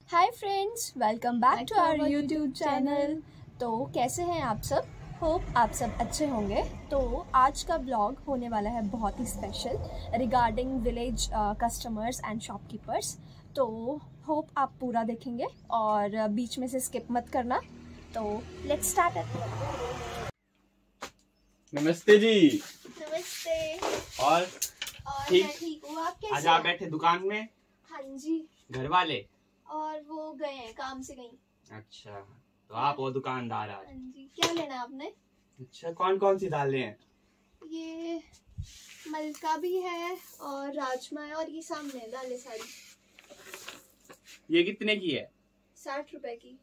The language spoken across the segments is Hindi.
Hi friends, welcome back to our YouTube channel. तो कैसे हैं आप सब? होप आप सब अच्छे होंगे। तो आज का ब्लॉग होने वाला है बहुत ही special regarding village customers and shopkeepers. तो होप आप पूरा देखेंगे और बीच में से स्किप मत करना। तो लेट्स स्टार्ट इट। नमस्ते जी। नमस्ते। और मैं ठीक हूँ, आप कैसे? आज आप बैठे दुकान में? हाँ जी। घर वाले? और वो गए हैं, काम से गई। अच्छा, तो आप वो दुकानदार आज? हाँ जी। क्या लेना है आपने? अच्छा, कौन कौन सी दालें हैं? ये मलका भी है और राजमा है और ये सामने है दालें सारी। ये कितने की है? 60 रुपए की।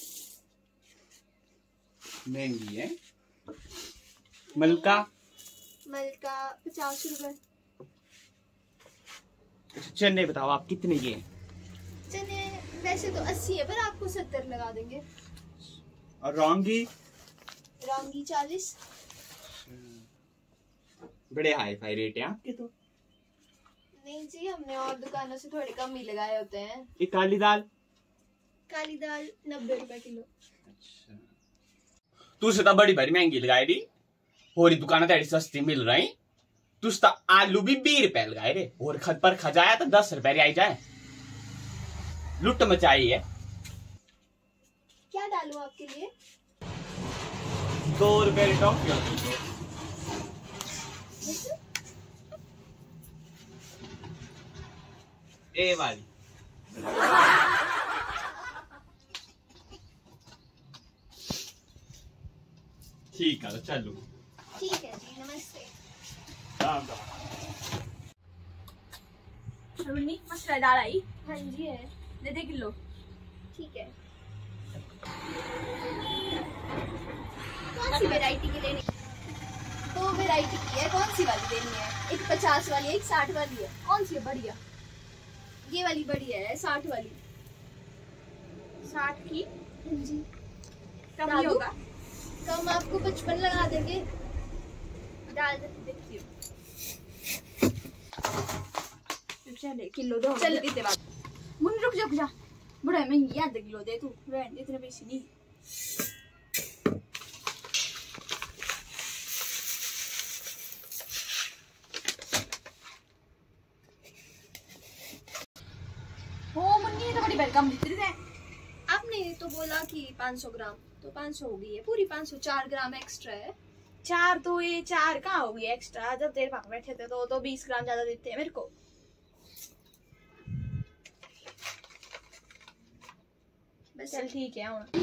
महंगी है। मलका? मलका 50 रुपए। चने बताओ आप कितने की है? चने वैसे तो 80 है, पर आपको 70 लगा देंगे। और रौंगी? रौंगी 40। बड़े हाई फाई रेट है आपके तो। नहीं जी, हमने और दुकानों से थोड़े कम ही लगाए होते हैं। ये काली दाल? काली दाल 90 रुपए किलो। अच्छा, तुझसे तो बड़ी भारी महंगी लगाई दी। होरी दुकान तेरी सस्ती मिल रही। तुझ तो आलू भी 20 रुपए लगाए रे, और खत पर खजाया तो 10 रुपए आई जाए। लुट मचाई है। क्या डालूं आपके लिए? 2 रुपए की टॉफी होती है। ए वाली। ठीक है, चलो। ठीक है जी, नमस्ते। राम राम। मसाला दाल आई? हाँ जी है, दे दे किलो। ठीक है। कौन सी वैरायटी की लेनी? 2 वैरायटी की है, कौन सी वाली लेनी है? एक 50 वाली है, एक 60 वाली है। कौन सी है बढ़िया? ये वाली बढ़िया है, 60 वाली। 60 की? हाँ जी। कम ही होगा? कम आपको 55 लगा देंगे। डाल देखिए। किलो दो। चल कितने बात मुन रुक जा बड़ा महंगी है। आधा किलो दे तू, रहने इतने पैसे नहीं। हो मुन्नी तो बड़ी वेलकम देती है। आपने तो बोला कि 500 ग्राम, तो 500 हो गई है पूरी। 500 4 ग्राम एक्स्ट्रा है। 4 तो ये 4 कहाँ होगी एक्स्ट्रा? जब तेरे पापा बैठे थे तो 20 ग्राम ज्यादा देते हैं मेरे को। चल ठीक है ना,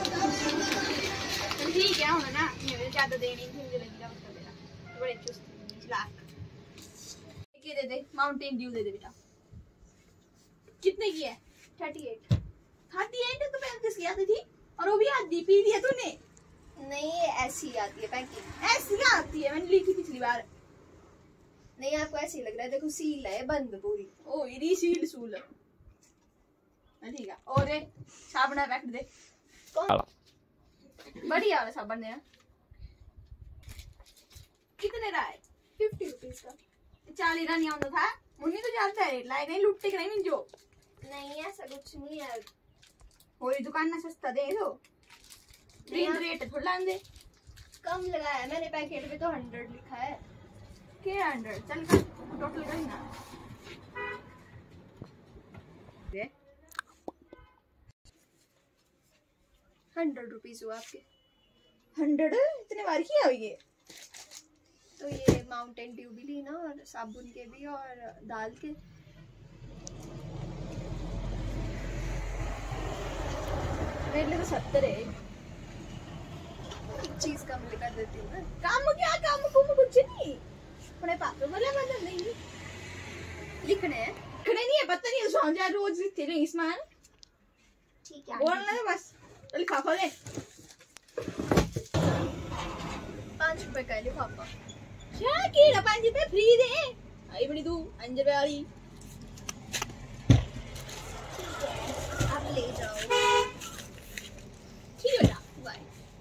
मुझे ज्यादा देनी थी, मुझे लगी उसका देना। बड़े चुस्त लाख ये दे दे, माउंटेन ड्यू दे दे बेटा। कितने की है? 38। 38 तो 35 की आती थी, और वो भी आधी पी लिया तूने। नहीं, ऐसी आती है पैकिंग। ऐसी आती है, मैंने ली थी पिछली बार। नहीं, आपको ऐसे ही लग रहा है। देखो सील है बंद पूरी। ओ इरी सील सूल ठीक है। और साबुन पैकेट दे। कौन? बढ़िया वाला साबुन देना। कितने रहा है? 50 रुपीज का। 40 रानी आउंदा था। मुन्नी तो जानता है, लाए नहीं लुट्टे के नहीं जो। नहीं, ऐसा कुछ नहीं है। और दुकान ना सस्ता दे दो। ग्रीन रेट थोड़ा दे। कम लगाया मैंने, पैकेट पे तो 100 लिखा है। क्या 100? चल कर टोटल कर ना। 100 रुपीज हुआ आपके। 100 इतने बार की है ये? तो ये माउंटेन ड्यू भी ली ना, और साबुन के भी और दाल के। मेरे लिए तो 70 है। एक चीज कम लिखा देती हूँ ना। काम क्या काम को कुछ नहीं। अपने पापा बोला मतलब नहीं लिखने हैं। लिखने नहीं है, पता नहीं समझ आ रोज लिखते नहीं इसमान। ठीक है, बोलना है बस। लिफाफा दे। 5 रुपए का है लिफाफा। क्या कीड़ा 5 रुपए फ्री दे? आई बड़ी तू 5 रुपए वाली। आप ले जाओ। ठीक है बेटा, बाय।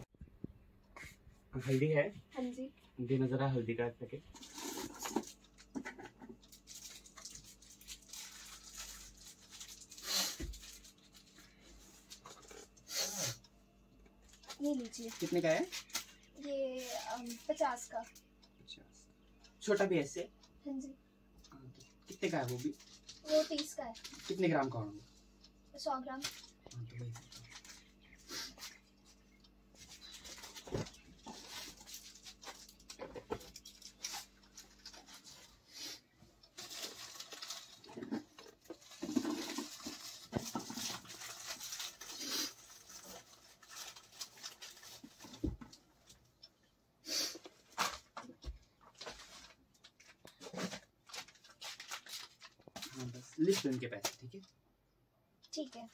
हल्दी है? हाँ जी। देना जरा हल्दी का पैकेट। ये लीजिए। कितने का है? ये 50 का। 50। छोटा भी ऐसे? हाँ जी। कितने का है वो भी? वो 30 का है। कितने ग्राम का होंगे? 100 ग्राम। तो वही। बस लिस्ट उनके पैसे, ठीक है? ठीक है।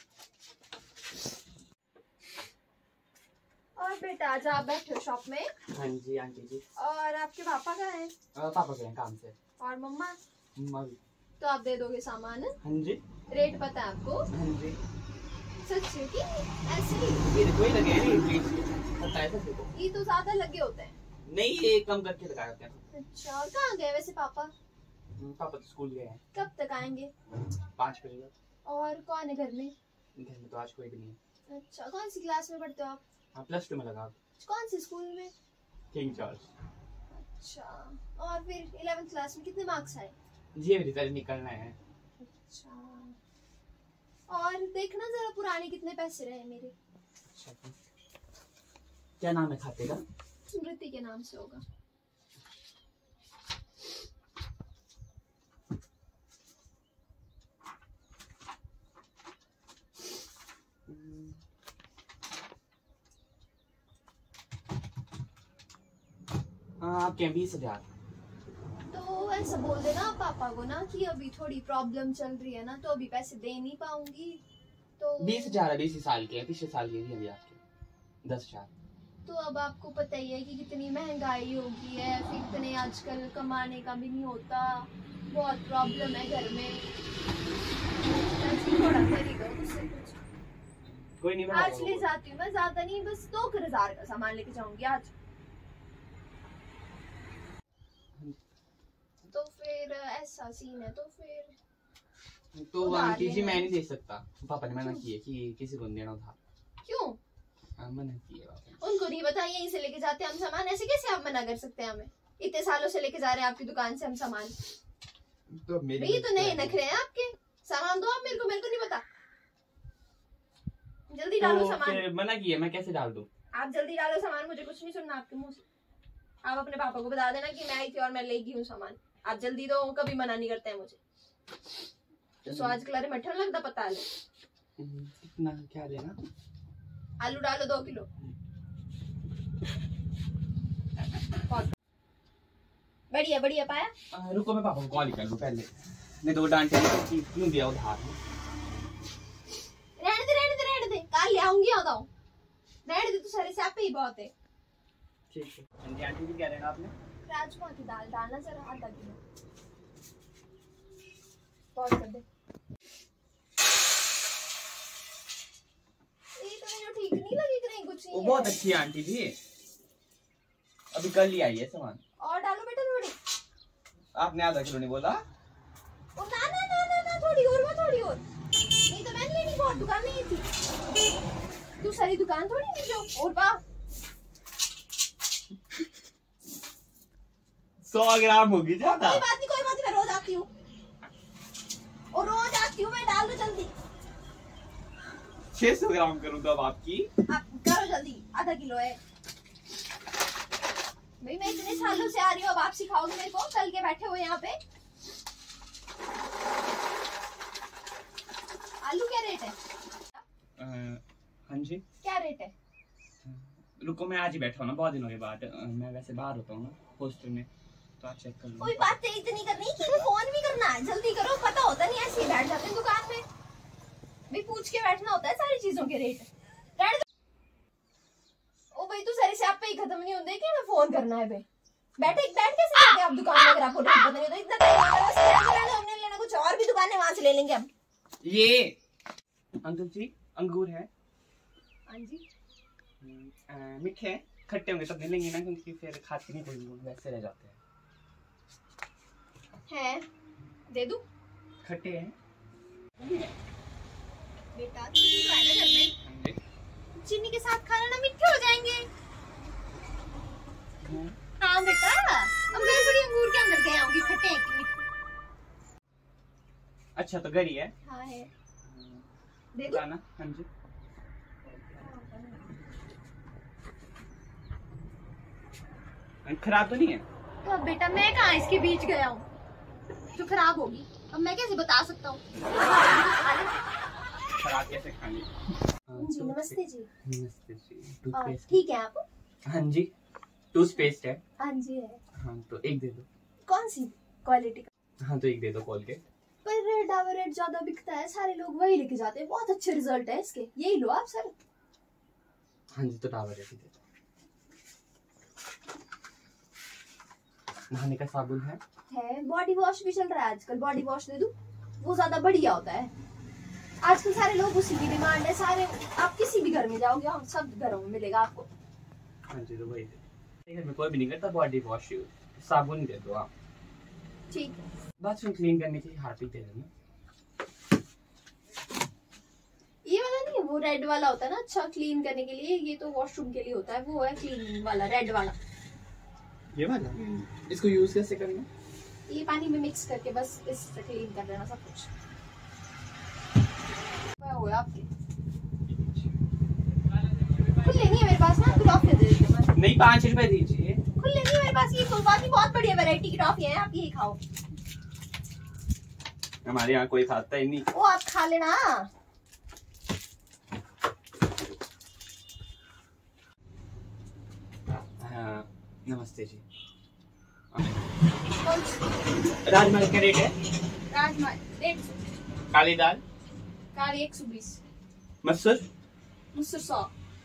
और बेटा आज आप बैठे हो शॉप में? हाँ जी आंटी जी। और आपके पापा कहाँ हैं? पापा गए हैं काम से। और मम्मा? मम्मा भी। तो आप दे दोगे सामान? हाँ जी। रेट पता है आपको? हाँ जी। सच में कि ऐसे ही? ये देखो ये लगे हैं प्लीज, पता है सबको। ये तो ज्यादा लगे होते हैं। नहीं ये कम करके लगाए होते हैं। अच्छा, और कहाँ गए वैसे पापा? पापा तो स्कूल गए हैं। कब तक आएंगे? 5 बजे। और कौन है घर में? घर में तो आज कोई भी नहीं है। अच्छा, कौन सी क्लास में पढ़ते हो आप? हाँ +2 में लगा। कौन सी स्कूल में? King Charles. अच्छा, और फिर 11th क्लास में कितने मार्क्स आए? ये रिजल्ट निकलना है। अच्छा, और देखना जरा पुराने कितने पैसे रहे मेरे। अच्छा, क्या नाम है खाते का? स्मृति के नाम से होगा। आपके 20,000। तो ऐसा बोल देना पापा को ना कि अभी थोड़ी प्रॉब्लम चल रही है ना, तो अभी पैसे दे नहीं पाऊंगी। तो 20,000 है, 20 साल के, पिछले साल के भी अभी आपके 10,000। तो अब आपको पता ही है कि कितनी महंगाई हो गई है, फिर इतने आजकल कमाने का भी नहीं होता, बहुत प्रॉब्लम है घर में। थोड़ा खरीदो उससे कुछ। कोई नहीं, मैं आज ले जाती हूँ मैं, ज्यादा नहीं, बस 2,000 का सामान लेके जाऊंगी आज। तो फिर ऐसा सीन है, तो फिर तो आंटी जी मैं नहीं दे सकता, पापा ने मना किया कि किसी को नहीं देना उधार। क्यों? मना किया पापा। उनको नहीं बताया, यहीं से लेके जाते हैं हम सामान। ऐसे कैसे आप मना कर सकते हैं हमें? इतने सालों से लेके जा रहे हैं आपकी दुकान से हम सामान। तो मेरी ये तो नए नखरे हैं आपके। सामान दो आप मेरे को नहीं पता। जल्दी डालो सामान। मना किया, मैं कैसे डाल दूं? आप जल्दी डालो सामान, मुझे कुछ नहीं सुनना आपके मुंह से। आप अपने पापा को बता देना कि मैं आई थी और मैं लेगी हूँ सामान। आप जल्दी दो, कभी मना नहीं करते हैं मुझे। तो आज कलर मठन लगता पता है। कितना क्या लेना? आलू डालो 2 किलो। बढ़िया बढ़िया पाया। रुको मैं पापा को कॉल कर लूं पहले, नहीं तो वो डांटेंगे कि क्यों दिया उधार। रहने दे, कल ले आऊंगी। बताओ, रहने दे, तो सारे स्यापे ही बहुत है। ठीक है आंटी जी, क्या लेना आपने? राजमा की दाल डालना जरा, आधा किलो। पॉज कर दे। ये तो मुझे ठीक नहीं लगी, कि नहीं कुछ नहीं। वो बहुत अच्छी है आंटी जी, अभी कल ही आई है सामान। और डालो बेटा थोड़ी। आपने आधा किलो नहीं बोला? ओ ना ना ना ना ना, थोड़ी और। नहीं तो मैंने लेनी, बहुत दुकान नहीं थी। तू सारी दुकान थोड़ी नहीं जो और बा। 100 ग्राम होगी ज्यादा। कोई बात नहीं, मैं रोज आती हूँ मैं। डाल दो जल्दी। 600 ग्राम करूँ तो अब आपकी? आप करो जल्दी, आधा किलो है भाई। मैं इतने सालों से आ रही हूँ, अब आप सिखाओगे मेरे को? कल के बैठे हो यहाँ पे। आलू क्या रेट है? हाँ जी, क्या रेट है? रुको मैं आज ही बैठा हूँ ना, बहुत दिनों के बाद। मैं वैसे बाहर होता हूँ ना हॉस्टल में, तो आज चेक कर लो। कोई बात इतनी करनी कि फोन भी करना है, जल्दी करो। पता होता नहीं, ऐसे ही बैठ जाते हैं दुकान में भाई। पूछ के बैठना होता है सारी चीजों के रेट। ओ भाई, तू सारे से आप पे ही खत्म नहीं होते कि मैं फोन करना है भाई। बैठ कैसे सकते आप दुकान में? अगर आपको पता नहीं तो इतना टाइम हमने लेना, कुछ और भी दुकानें वहां से ले लेंगे हम। ये अंकल जी अंगूर है? हाँ जी। मीठे हैं, खट्टे होंगे तब नहीं लेंगे ना, क्योंकि फिर खाते नहीं कोई लोग, वैसे रह जाते हैं। दे दूं? खट्टे हैं बेटा, घर में चीनी के साथ खाना ना मीठे हो जाएंगे। गया हूँ कि खट्टे हैं कि मीठे। अच्छा तो घड़ी है। हाँ है। देखो ना। हाँ जी। खराब तो नहीं है? तो अब बेटा मैं कहाँ इसके बीच गया हूँ जो खराब होगी, अब मैं कैसे बता सकता हूँ। खराब कैसे खानी? जी नमस्ते जी। नमस्ते जी। ठीक है आप? हाँ जी, टूथपेस्ट है। हाँ जी है। हाँ तो एक दे दो। कौन सी क्वालिटी का? हाँ तो एक दे दो कॉलगेट। पर रेड डाबर रेड ज्यादा बिकता है, सारे लोग वही लेके जाते हैं, बहुत अच्छे रिजल्ट है इसके, यही लो आप सर। हाँ जी तो डाबर रेड दे दो। नहाने का साबुन है? बॉडी वॉश भी चल रहा है आजकल, बॉडी वॉश दे दूं? वो ज्यादा बढ़िया होता है। आजकल सारे लोग उसी की डिमांड है, सारे आप किसी भी घर में जाओगे हम सब घरों में मिलेगा आपको। हाँ जी तो वही दे। घर में कोई भी नहीं करता बॉडी वॉश यूज, साबुन दे दो आप। ठीक है। बाथरूम क्लीन करने के लिए हार्पिक दे देना। ये वाला नहीं है, वो रेड वाला होता है ना, अच्छा क्लीन करने के लिए, ये तो वॉशरूम के लिए होता है, वो है क्लीन वाला रेड वाला। ये वाला इसको यूज कैसे करना? ये पानी में मिक्स करके बस इससे क्लीन कर देना सब कुछ। क्या हुआ आपके? खुले नहीं है मेरे पास ना, टॉफी दे देती हूं। नहीं 5 रुपए दीजिए। खुले नहीं है मेरे पास, ये कोई बात नहीं, बहुत बढ़िया वैरायटी की टॉफी है, आप यही खाओ। हमारे यहाँ कोई खाता ही नहीं। वो आप खा लेना। हाँ नमस्ते जी। कौन सी? राजमा का रेट है? राजमा 150। काली दाल? काली 120। मसूर? मसूर 100।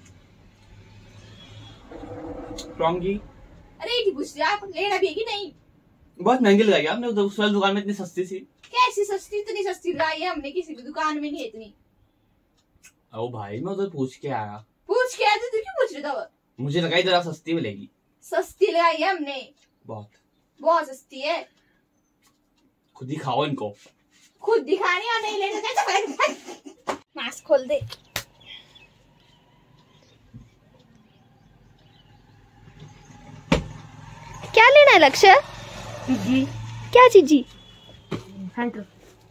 लौंगी? अरे ये पूछ रहे आप, लेना भी है कि नहीं? बहुत महंगी लगाई आपने, दूसरी दुकान में इतनी सस्ती थी। कैसी सस्ती? इतनी सस्ती लगाई है हमने, किसी भी दुकान में नहीं है इतनी। ओ भाई मैं उधर पूछ के आया। पूछ के आए थे? तू क्यों पूछ रहा था? मुझे लगाई जरा सस्ती मिलेगी। सस्ती लगाई है हमने, बहुत सस्ती है। खुद ही खाओ इनको। खुद दिखाने और नहीं लेने देते। मास्क खोल दे। क्या लेना है लक्ष्य? जी क्या चीजी? हैंकर।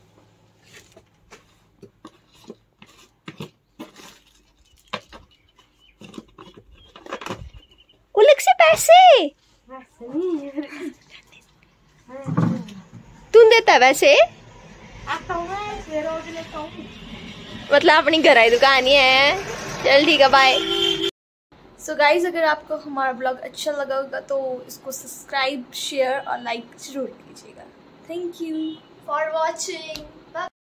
लक्ष्य पैसे तू देता है वैसे? मतलब अपनी घर आई दुकान ही है। चल ठीक है, बाय। सो गाइज अगर आपको हमारा ब्लॉग अच्छा लगा होगा तो इसको सब्सक्राइब शेयर और लाइक जरूर कीजिएगा। Thank you for watching.